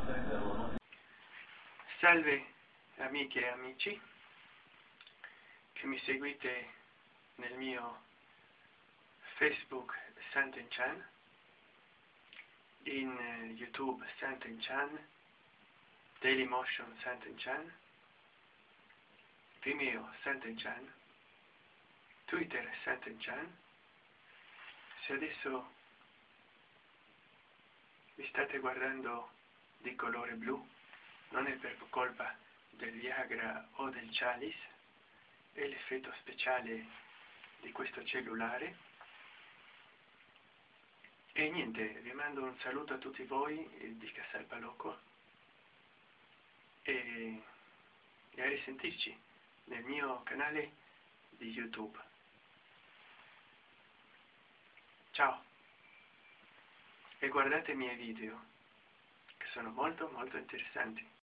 Salve amiche e amici che mi seguite nel mio Facebook Santen Chan, in YouTube Santen Chan, Dailymotion Santen Chan, Vimeo Santen Chan, Twitter Santen Chan. Se adesso mi state guardando di colore blu, non è per colpa del Viagra o del Chalice, è l'effetto speciale di questo cellulare. E niente, vi mando un saluto a tutti voi di Casal Palocco e a risentirci nel mio canale di YouTube. Ciao! E guardate i miei video, che sono molto interessanti.